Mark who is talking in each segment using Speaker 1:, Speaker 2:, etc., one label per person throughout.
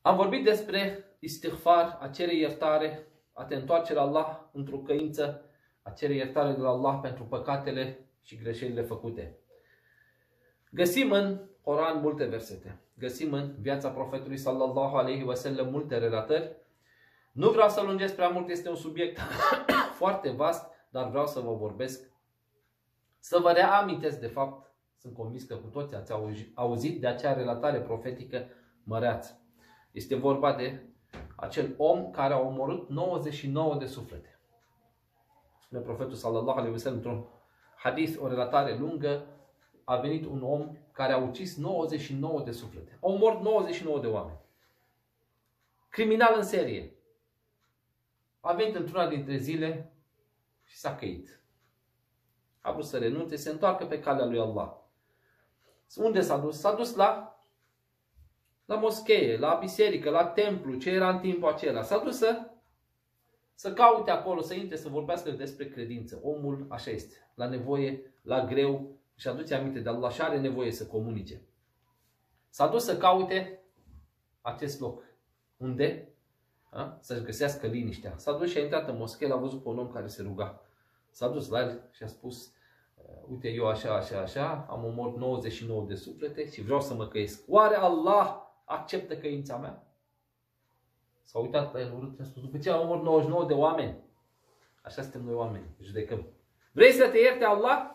Speaker 1: Am vorbit despre istighfar, a cere iertare, a te întoarce la Allah într-o căință, a cere iertare de la Allah pentru păcatele și greșelile făcute. Găsim în Coran multe versete. Găsim în viața profetului sallallahu alaihi wasallam multe relatări. Nu vreau să lungesc prea mult, este un subiect foarte vast, dar vreau să vă vorbesc, să vă reamintesc de fapt, sunt convins că cu toți ați auzit de acea relatare profetică măreață. Este vorba de acel om care a omorât 99 de suflete. Spune profetul sallallahu alaihi wasallam într-un hadith, o relatare lungă, a venit un om care a ucis 99 de suflete. A omorât 99 de oameni. Criminal în serie. A venit într-una dintre zile și s-a căit. A vrut să renunțe, se întoarcă pe calea lui Allah. Unde s-a dus? S-a dus la moschee, la biserică, la templu, ce era în timpul acela. S-a dus să caute acolo, să intre, să vorbească despre credință. Omul așa este, la nevoie, la greu, și aduce aminte de Allah și are nevoie să comunice. S-a dus să caute acest loc. Unde? Să-și găsească liniștea. S-a dus și a intrat în moschee, l-a văzut pe un om care se ruga. S-a dus la el și a spus: uite, eu așa, am omorât 99 de suflete și vreau să mă căiesc. Oare Allah acceptă căința mea? S-a uitat la el urât și a spus: după ce am omorât 99 de oameni, așa suntem noi oameni, judecăm. Vrei să te ierte Allah?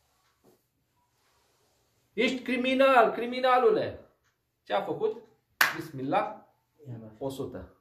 Speaker 1: Ești criminal, criminalule. Ce a făcut? Bismillah, 100.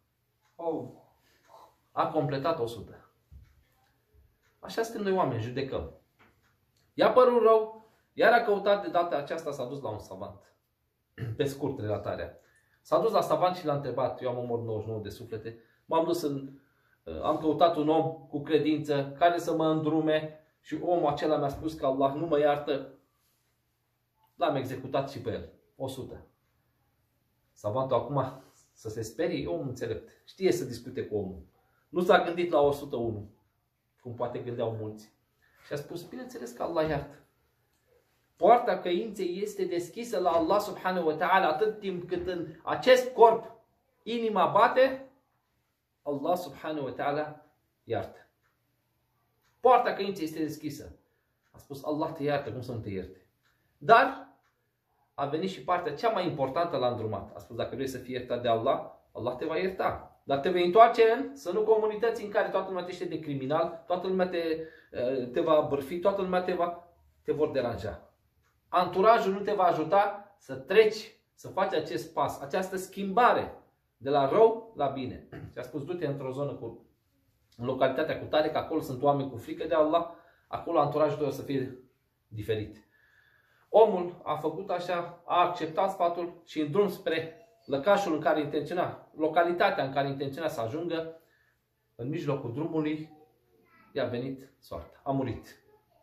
Speaker 1: A completat 100. Așa suntem noi oameni, judecăm. I-a părut rău, iar a căutat de data aceasta, s-a dus la un savant. Pe scurt, relatarea. S-a dus la savant și l-a întrebat: eu am omorât 99 de suflete, m-am dus am căutat un om cu credință care să mă îndrume și omul acela mi-a spus că Allah nu mă iartă. L-am executat și pe el. 100. Savantul acum să se sperie, omul înțelept. Știe să discute cu omul. Nu s-a gândit la 101, cum poate gândeau mulți. Și a spus: bineînțeles că Allah iartă. Poarta căinței este deschisă la Allah subhanahu wa ta'ala atât timp cât în acest corp inima bate, Allah subhanahu wa ta'ala iartă. Poarta căinței este deschisă. A spus: Allah te iartă, cum să nu te ierte? Dar a venit și partea cea mai importantă la îndrumat. A spus: dacă vrei să fii iertat de Allah, Allah te va ierta. Dar te vei întoarce să nu comunități în care toată lumea te știe de criminal, toată lumea te va bârfi, toată lumea te vor deranja. Anturajul nu te va ajuta să treci, să faci acest pas, această schimbare de la rău la bine. Și a spus: du-te într-o zonă în localitatea cu tare, că acolo sunt oameni cu frică de Allah, acolo anturajul tău o să fie diferit. Omul a făcut așa, a acceptat sfatul și în drum spre lăcașul în care intenționa, localitatea în care intenționa să ajungă, în mijlocul drumului i-a venit soarta. A murit.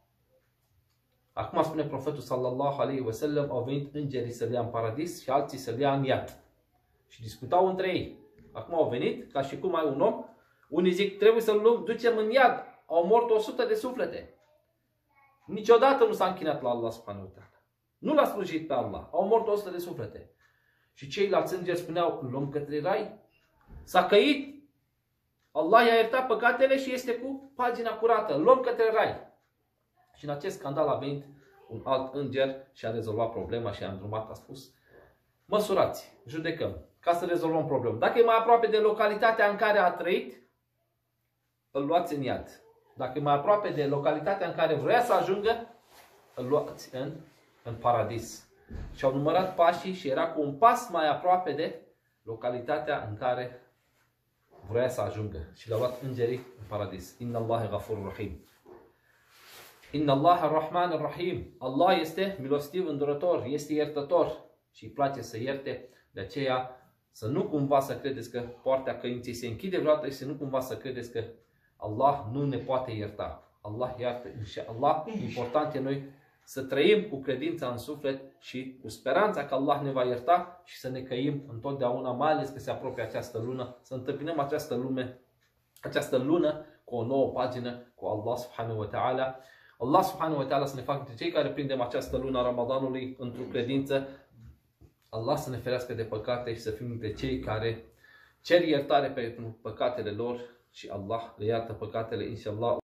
Speaker 1: Acum spune profetul sallallahu alaihi wasallam: au venit îngerii să-l ia în paradis și alții să-l ia în iad. Și discutau între ei. Acum au venit, ca și cum ai un om, unii zic: trebuie să-l ducem în iad. Au omorât 100 de suflete. Niciodată nu s-a închinat la Allah subhanahu wa ta'ala. Nu l-a slujit pe Allah. Au omorât 100 de suflete. Și ceilalți îngeri spuneau: luăm către rai. S-a căit. Allah i-a iertat păcatele și este cu pagina curată. Luăm către rai. Și în acest scandal a venit un alt înger și a rezolvat problema și a îndrumat, a spus: măsurați, judecăm, ca să rezolvăm problema. Dacă e mai aproape de localitatea în care a trăit, îl luați în iad. Dacă e mai aproape de localitatea în care vrea să ajungă, îl luați în paradis. Și au numărat pașii și era cu un pas mai aproape de localitatea în care vrea să ajungă. Și l-au luat îngerii în paradis. Inna Allahe ghafurur rahim. Inna Allahe rahmanur rahim. Allah este milostiv, îndurător, este iertător și îi place să ierte. De aceea să nu cumva să credeți că poarta căinței se închide vreodată și să nu cumva să credeți că Allah nu ne poate ierta. Allah iartă, inshallah. Important e noi să trăim cu credința în suflet și cu speranța că Allah ne va ierta și să ne căim întotdeauna, mai ales că se apropie această lună, să întâmpinăm această lună cu o nouă pagină cu Allah subhanahu wa ta'ala. Allah subhanahu wa ta'ala să ne facă dintre cei care prindem această lună a Ramadanului într-o credință Allah să ne ferească de păcate și să fim dintre cei care cer iertare pentru păcatele lor și Allah le iartă păcatele, inshallah.